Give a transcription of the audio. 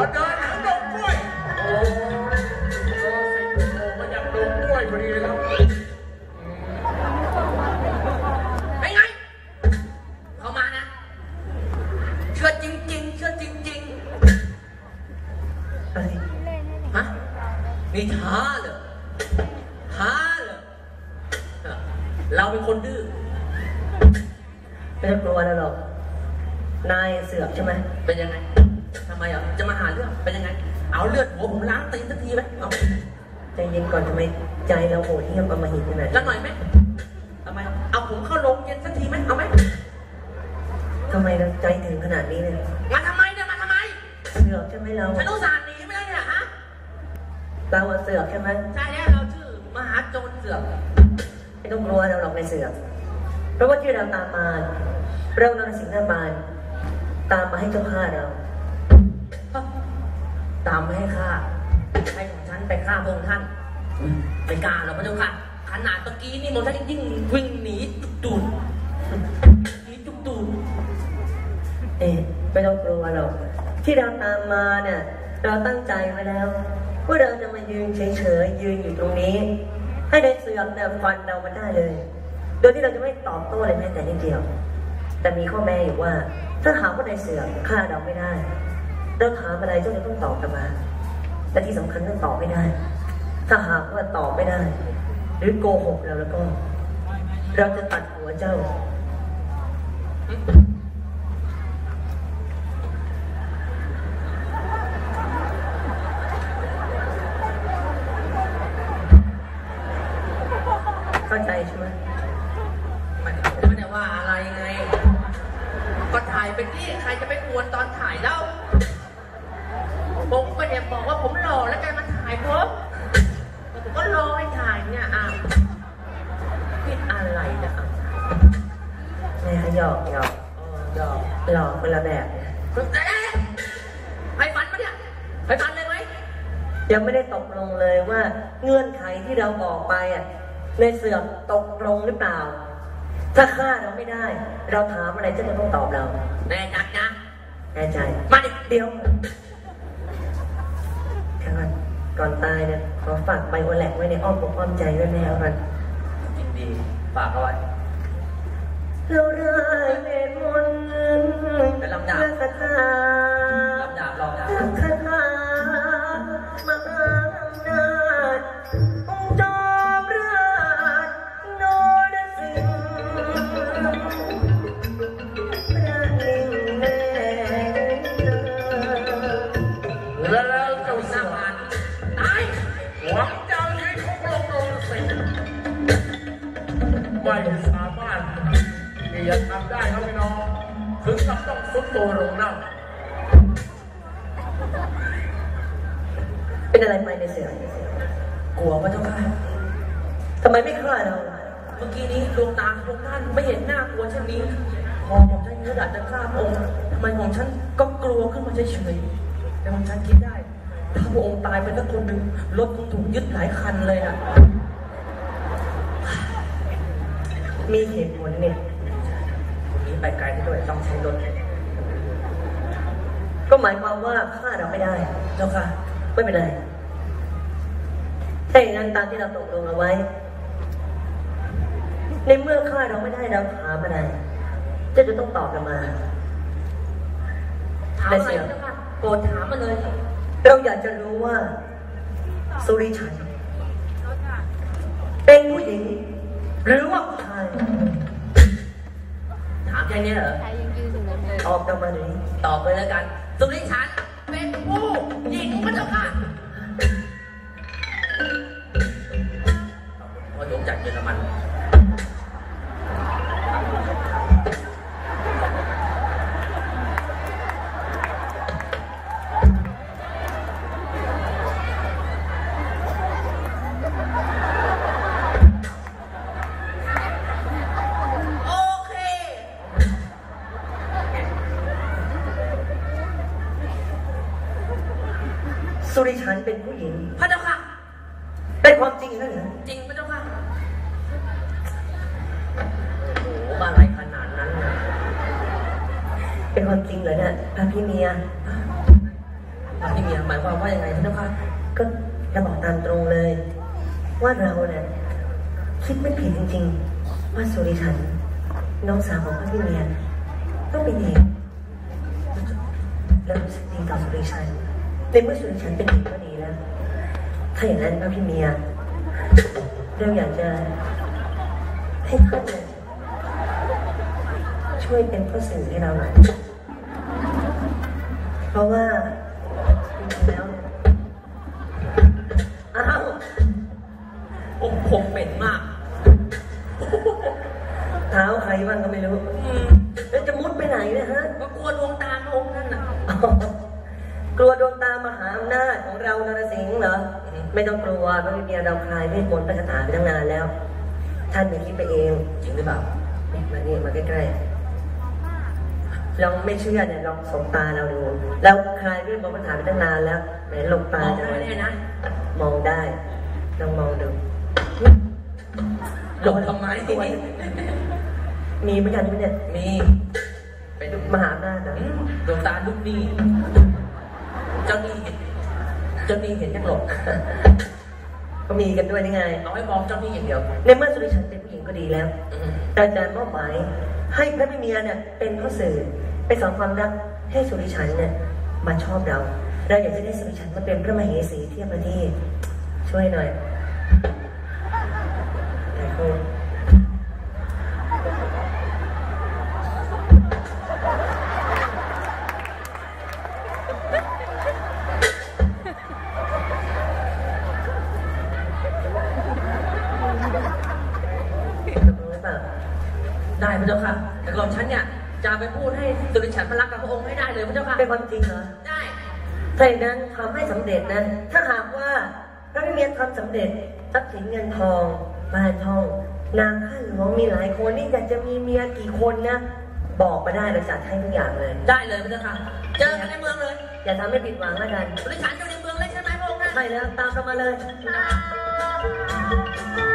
อเดินถึงดงกล้วยโอ้สิโอ้มาจากดงกล้วยพอดีเลยครับไปไงเข้ามานะเชื่อจริงๆเชื่อจริงๆอะไรฮะนี่ท้าเหรอท้าเหรอเราเป็นคนดื้อไม่ต้องกลัวแล้วหรอกนายเสือกใช่ไหมเป็นยังไงทำไมอ่ะจะมาหาเรื่องเป็นยังไงเอาเลือดหัวผมล้างตีนสักทีไหมเอาใจเย็นก่อนทำไมใจเราโหดเหี้ยมประมาหิตขนาดสักหน่อยไหมทำไมเอาผมเข้าโรงเย็นสักทีไหมเอาไหมทำไมเราใจถึงขนาดนี้เลยมาทำไมเนี่ยมาทำไมเสือกใช่ไหมเราฉันอุตส่าห์หนีไม่ได้เนี่ยฮะเราเสือกใช่ไหมใช่แล้วเราชื่อมหาโจรเสือกไม่ต้องกลัวเราหรอกในเสือกเพราะว่าที่เราตามมาเรานรสิงห์หน้าบานตามมาให้เจ้าข้าเราตามไม่ให้ฆ่าให้ของฉันไปฆ่าพระองค์ท่านไม่กล้าหรอกพระเจ้าค่ะขนาดตะกี้นี่มองท่านยิ่งวิ่งหนีจุดหนีจุดไม่ต้องกลัวหรอกที่เราตามมาเนี่ยเราตั้งใจไว้แล้วว่าเราจะมายืนเฉยๆยืนอยู่ตรงนี้ให้ในเสือกเนี่ยฟันเรามันได้เลยโดยที่เราจะไม่ตอบโต้เลยแม้แต่นิดเดียวแต่มีข้อแม้อยู่ว่าถ้าหากว่าในเสือกฆ่าเราไม่ได้เราถามอะไรเจ้าจะต้องตอบกลับมาแต่ที่สำคัญต้องตอบไม่ได้ถ้าหากว่าตอบไม่ได้หรือโกหกเราแล้วก็เราจะตัดหัวเจ้าเข้าใจใช่ไหมไม่ได้ว่าอะไรไงก็ถ่ายไปที่ใครจะไปอวดตอนถ่ายเล่าผมก็เนี่ยบอกว่าผมหล่อแล้วแกมาถ่ายผมก็รอให้ถ่ายเนี่ยผิดอะไรเนี่ยเนี่ยหยอกหลอกคนละแบบไปฟันมาเนี่ยไปฟันเลยไหมยังไม่ได้ตกลงเลยว่าเงื่อนไขที่เราบอกไปในเสือกตกลงหรือเปล่าถ้าฆ่าเราไม่ได้เราถามอะไรจะต้องตอบเราแน่ใจนะแน่ใจมาดิเดียวก่อนตายเนี่ยขอฝากไบโอแลกไว้ในอ้อมอกอ้อมใจด้วยแน่กันจริงดีฝากเอาไว้เราได้เมตมนต์เป็นลำดับคาถาลำดับคาถามหาอำนาจองค์จอมราชโนรสิงห์พระนิ่งแน่แล้วเจ้าสมานตายหวังเจ้าชีวิตของเราโดนสิไม่สามารถที่จะทำได้ครับพี่น้องถึงกับต้องสุดตัวลงน้เป็นอะไรไปในเสือกกลัวพระเจ้าค่ะทำไมไม่ฆ่าเราเมื่อกี้นี้ดวงตาของท่านไม่เห็นหน้ากลัวเช่นนี้พอผมฉันกระดาษจะฆ่าพระองค์ทำไมของฉันก็กลัวขึ้นมาเฉยๆแต่ของฉันคิดได้ถ้าพระองค์ตายไปสักคนหนึ่งรถคงถูกยึดหลายคันเลยนะมีเหตุผลเนี่ยนี้ไปไกลด้วยต้องใช้รถก็หมายความว่าฆ่าเราไม่ได้เจ้าค่ะไม่เป็นไรแต่งานตามที่เราตกลงเอาไว้ในเมื่อฆ่าเราไม่ได้เราถามอะไรจะต้องตอบเรามาถามอะไรเจ้าค่ะโปรดถามมาเลยเราอยากจะรู้ว่าสุริชัยเป็นผู้หญิงหรือว่าผู้ชายถามแค่นี้เหรอตอบกันมาเลยตอบไปแล้วกันสุริชัยเป็นผู้หญิงพระเจ้าค่ะพอจงจากเยอรมันสุริชันเป็นผู้หญิงพระเจ้าค่ะเป็นความจริงแล้วเหรอจริงพระเจ้าค่ะโอ้โหอะไรขนาดนั้นนะเป็นความจริงเหรอเนี่ยพระพี่เมียพระพี่มายความว่ายังไงพี่เจ้าค่ะก็จะบอกตามตรงเลย ว่าเราเนี่ยคิดไม่ผิดจริงๆว่าสุริฉันน้องสาวของพระพี่เมียต้องเป็นหญิงแล้วรู้สึกดีต่อสุริชันในเมื่อสุริชันเป็นหญิงก็ดีแล้วถ้าอย่างนั้นพระพี่เมียเราอยากจะให้ท่านเนี่ยช่วยเป็นพ่อสื่อให้เราหน่อยเพราะว่าจริงๆแล้วเนี่ยอ้าวผมเหม็นมากเท้าใครบ้างก็ไม่รู้แล้วจะมุดไปไหนเนะฮะก็กลัวดวงตาองค์นั่นน่ะกลัวดวงตามหาอำนาจของเรานรสิงห์เหรอ ไม่ต้องกลัวพระวิเมียเราคลายเวทมนต์ปัญหาไปตั้งนานแล้ว ท่านอย่าคิดไปเองจริงหรือเปล่ามานี่มาใกล้ๆลองไม่เชื่อเนี่ยลองสบตาเราดูเราคลายเวทมนต์ปัญหาไปตั้งนานแล้วแหมหลบตามองจังได้เลยแน่นะมองได้ลองมองดูหลบทำไมมีเหมือนกันไหมเนี่ยมีเป็นมหาอำนาจเหรอดวงตาลูกนี่เจ้านี่เห็นยังหลบก็มีกันด้วยนี่ไงเอาให้มองเจ้านี่อย่างเดียวในเมื่อสุริชันเป็นผู้หญิงก็ดีแล้ว เราจะมอบหมายให้พระพิเมียเนี่ยเป็นพ่อสื่อไปสอนความรักให้สุริชันเนี่ยมาชอบเรา เราอยากจะได้สุริชันมาเป็นพระมเหสีเทียบประเทศช่วยหน่อยแต่คุณได้พระเจ้าค่ะแต่ก่อนฉันเนี่ยจะไปพูดให้สุริฉันมารักกับพระองค์ให้ได้เลยพระเจ้าค่ะเป็นความจริงเหรอได้ถ้าอย่างนั้นทำให้สำเร็จนะ ถ้าหากว่าพระพิเมียทำสำเร็จทรัพย์สินเงินทองบ้านทองนางข้าหลวงมีหลายคนนี่อยากจะมีเมียกี่คนนะบอกมาได้เราจัดให้ทุกอย่างเลยได้เลยพระเจ้าค่ะเจอกันในเมืองเลยอย่าทำให้ผิดหวังแล้วกันสุริฉันอยู่ในเมืองเลยใช่ไหมพระองค์นะใช่แล้วตามเรามาเลยได้